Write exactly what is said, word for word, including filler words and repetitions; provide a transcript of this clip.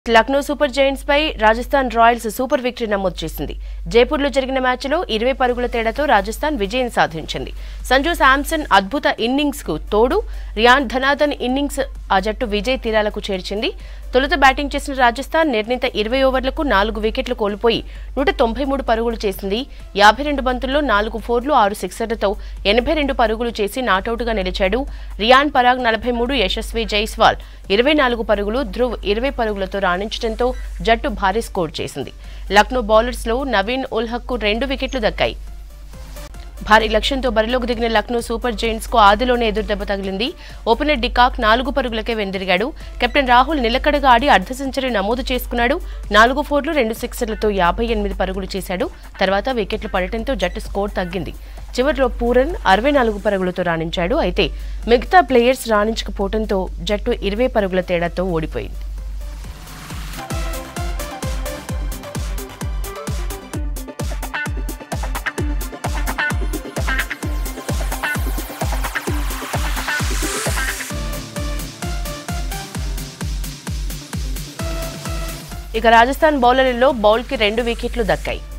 Lucknow super giants పై Rajasthan royals super victory నమోదు చేసింది. జైపూర్లో జరిగిన మ్యాచ్లో ఇరవై పరుగుల తేడాతో రాజస్థాన్ విజయం సాధించింది. సంజు శాంసన్ అద్భుత ఇన్నింగ్స్ కు తోడు రియాన్ ధనాధన్ ఇన్నింగ్స్ ఆ జట్టు విజయ తీరాలకు చేర్చింది. తొలుత బ్యాటింగ్ చేసిన రాజస్థాన్ నిర్ణీత ఇరవై ఓవర్లకు నాలుగు వికెట్లు కోల్పోయి నూట తొంభై మూడు పరుగులు చేసింది. యాభై రెండు బంతుల్లో నాలుగు ఫోర్లు ఆరు సిక్సర్లతో ఎనభై రెండు పరుగులు చేసి నాటౌట్గా నిలిచాడు. రియాన్ పరాగ్ నలభై మూడు, యశస్వి జైస్వాల్ ఇరవై నాలుగు పరుగులు, ధ్రువ్ ఇరవై పరుగులతో రాణించడంతో జట్టు భారీ స్కోర్ చేసింది. లక్నో బౌలర్స్ లో నవీన్ ఉల్ హక్ కు రెండు వికెట్లు దక్కాయి. భారీ లక్ష్యంతో బరిలోకి దిగిన లక్నో సూపర్ జైంట్స్ కు ఆదిలోనే ఎదురుదెబ్బ తగిలింది. ఓపెనర్ డికాక్ నాలుగు పరుగులకే వెందిరిగాడు. కెప్టెన్ రాహుల్ నిలకడగా ఆడి అర్ధ సెంచరీ నమోదు చేసుకున్నాడు. నాలుగు ఫోర్లు రెండు సిక్సర్లతో యాభై ఎనిమిది పరుగులు చేశాడు. తర్వాత వికెట్లు పడటంతో జట్టు స్కోర్ తగ్గింది. చివరిలో పూరన్ అరవై నాలుగు పరుగులతో రాణించాడు. అయితే మిగతా ప్లేయర్స్ రాణించకపోవడంతో జట్టు ఇరవై పరుగుల తేడాతో ఓడిపోయింది. ఇక రాజస్థాన్ బౌలర్లలో బౌల్ కి రెండు వికెట్లు దక్కాయి.